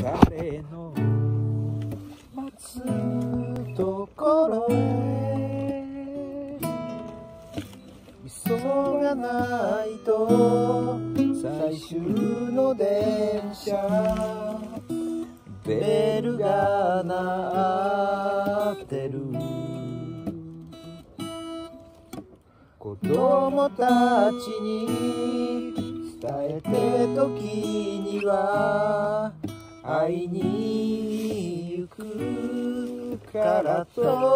彼の待つところへ急がないと最終の電車ベルが鳴ってる子供たちに伝えて時には会いに行くから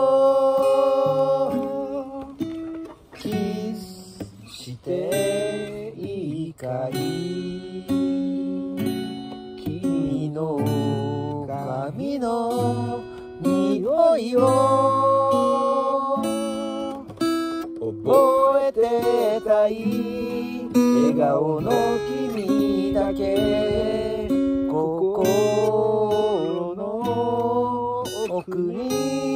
とキスしていいかい君の髪の匂いを覚えてたい笑顔の君だけ心の奥に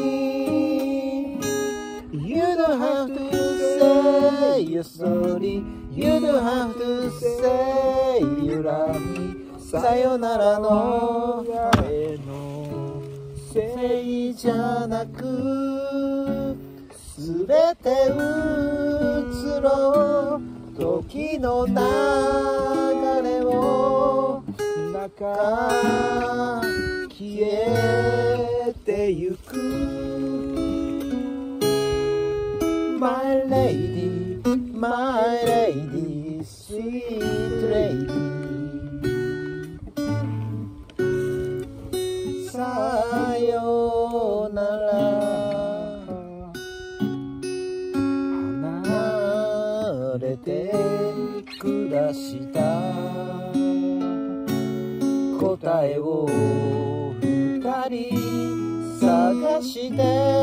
You don't have to say you're sorry You don't have to say you love me さよならの彼のせいじゃなくすべて移ろう時の流れを中消えてゆく My lady, my lady, sweet lady さよなら離れて下した答えを二人探して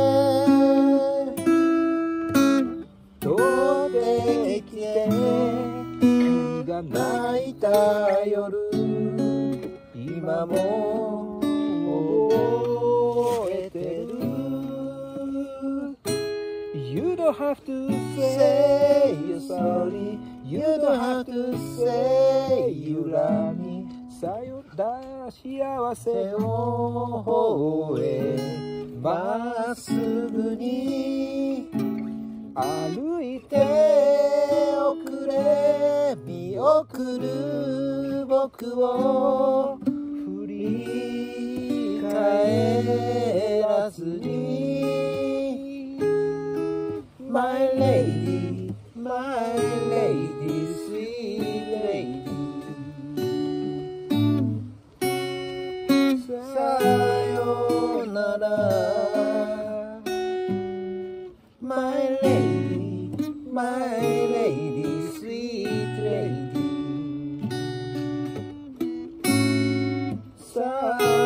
飛んできて君が泣いた夜今も覚えてる You don't have to say you're sorry You don't have to say you love me さよなら幸せの方へまっすぐに歩いておくれ見送る僕を振り返らずに My lady, my lady, sweet lady さよなら My lady, my lady, sweet lady さ